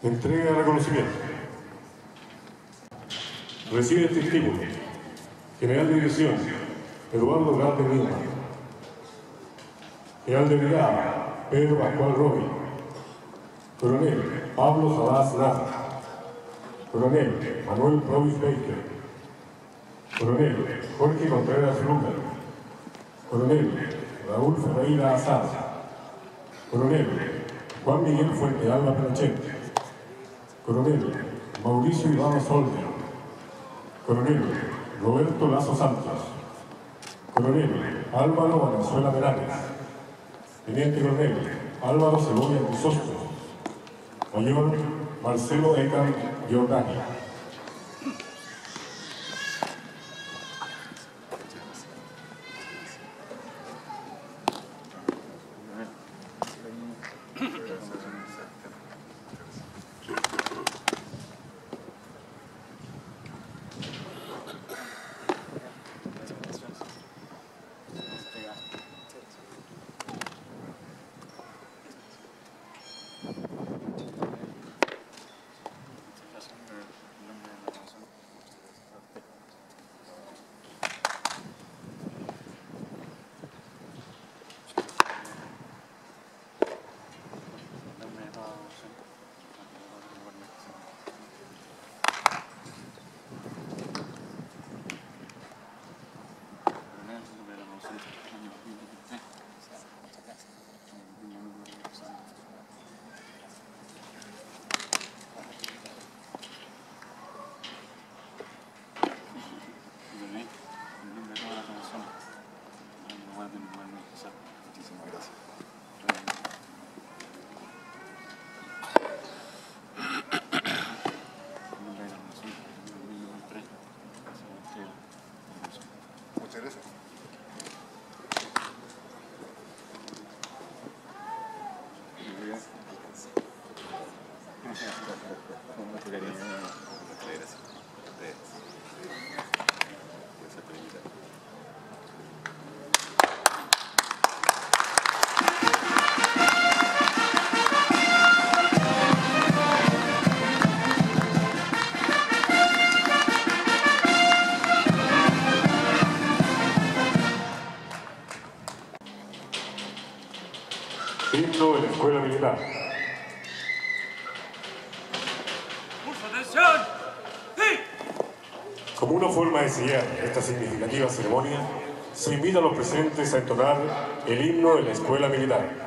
Entrega de reconocimiento. Recibe este estímulo. General de División, Eduardo Garde Lima. General de Brigada, Pedro Pascual Robi. Coronel Pablo Sabás Lara. Coronel Manuel Provis Baker. Coronel Jorge Contreras Luna. Coronel Raúl Ferreira Azar. Coronel Juan Miguel Fuente Alba Pinochet. Coronel Mauricio Ibarra Solder. Coronel Roberto Lazo Santos. Coronel Álvaro Valenzuela Perales. Teniente Coronel Álvaro Cebolla Crisóstomo. Mayor Marcelo Ecan Giordani. Himno de la Escuela Militar. ¡Atención! ¡Sí! Como una forma de sellar esta significativa ceremonia, se invita a los presentes a entonar el himno de la Escuela Militar.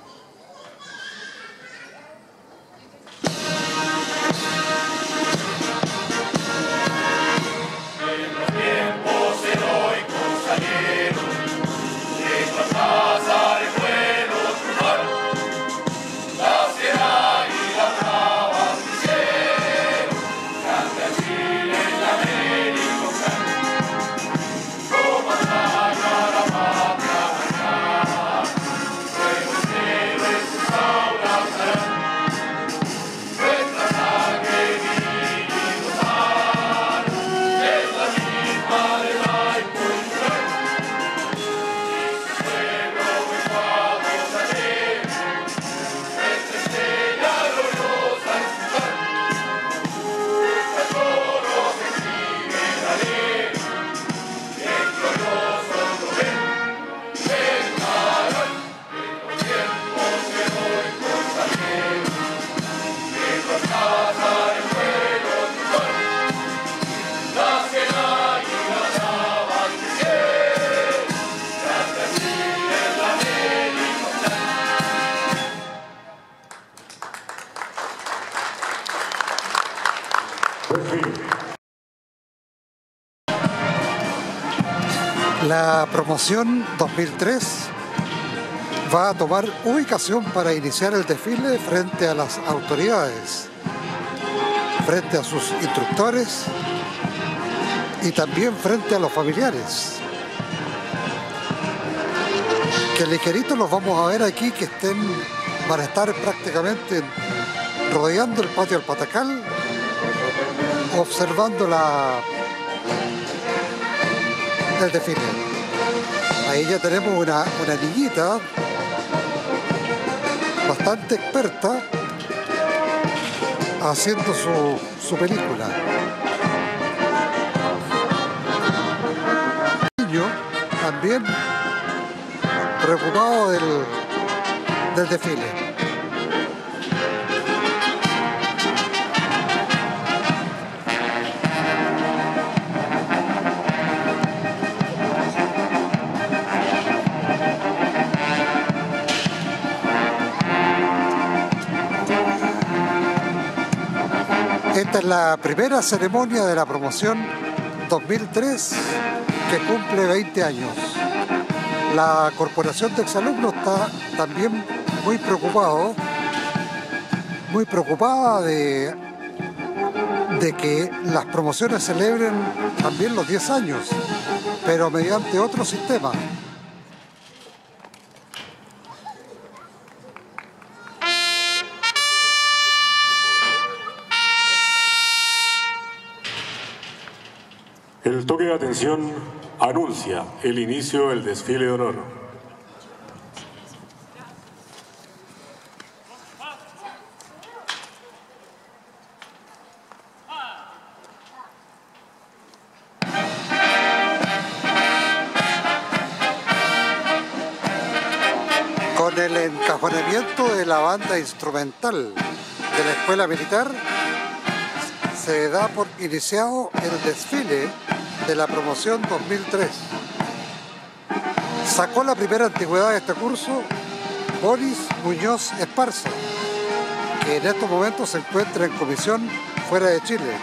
La promoción 2003 va a tomar ubicación para iniciar el desfile frente a las autoridades, frente a sus instructores y también frente a los familiares. Que ligeritos los vamos a ver aquí, que van a estar prácticamente rodeando el patio del Patacal, observando el desfile. Ahí ya tenemos una niñita bastante experta haciendo su película. Niño también preocupado del desfile. Esta es la primera ceremonia de la promoción 2003 que cumple 20 años. La Corporación de Exalumnos está también muy preocupada de que las promociones celebren también los 10 años, pero mediante otro sistema. El toque de atención anuncia el inicio del desfile de honor. Con el encajonamiento de la banda instrumental de la Escuela Militar, se da por iniciado el desfile de la promoción 2003. Sacó la primera antigüedad de este curso Boris Muñoz Esparza, que en estos momentos se encuentra en comisión fuera de Chile.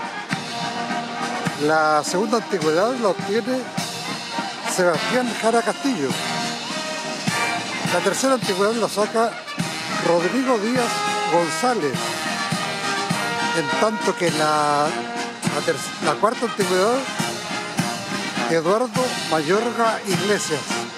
La segunda antigüedad la obtiene Sebastián Jara Castillo. La tercera antigüedad la saca Rodrigo Díaz González, en tanto que la cuarta antigüedad Eduardo Mayorga Iglesias.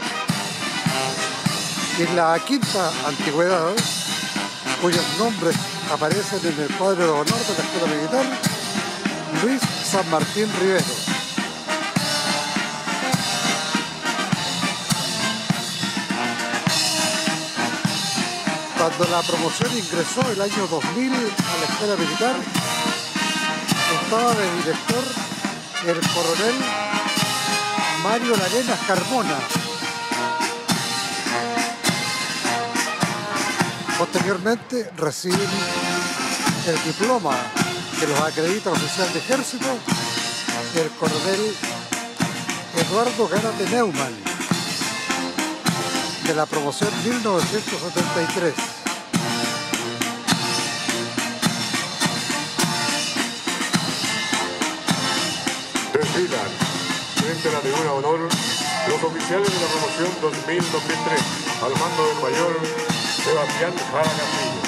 Y la quinta antigüedad, cuyos nombres aparecen en el cuadro de honor de la Escuela Militar, Luis San Martín Rivero. Cuando la promoción ingresó el año 2000 a la Escuela Militar, estaba de director el coronel Mario Larenas Carmona. Posteriormente reciben el diploma que los acredita oficial de ejército el coronel Eduardo Gárate Neumann, de la promoción 1973. Desfilan frente a la tribuna de honor los oficiales de la promoción 2000-2003 al mando del mayor Sebastián Jara Castillo.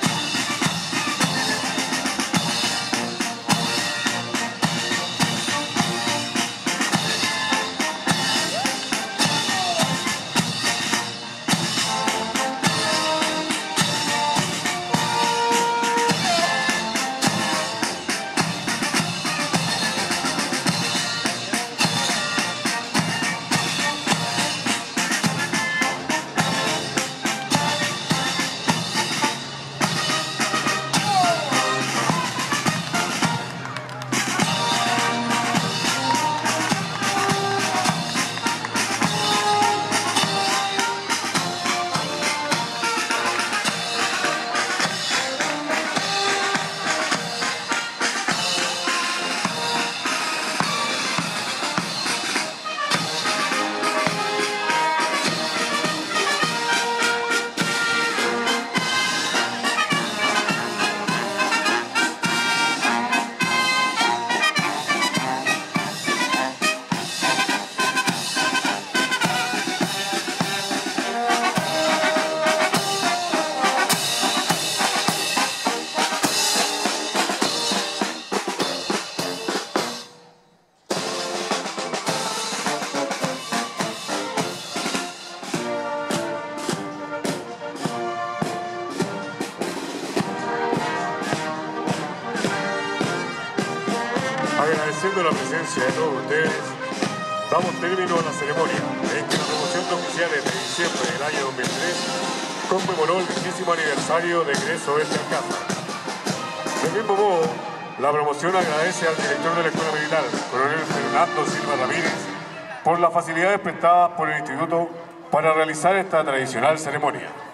Agradeciendo la presencia de todos ustedes, damos término a la ceremonia en que la promoción de oficiales de diciembre del año 2003 conmemoró el 20º aniversario de egreso de este Alcázar. Del mismo modo, la promoción agradece al director de la Escuela Militar, coronel Fernando Silva Ramírez, por las facilidades prestadas por el Instituto para realizar esta tradicional ceremonia.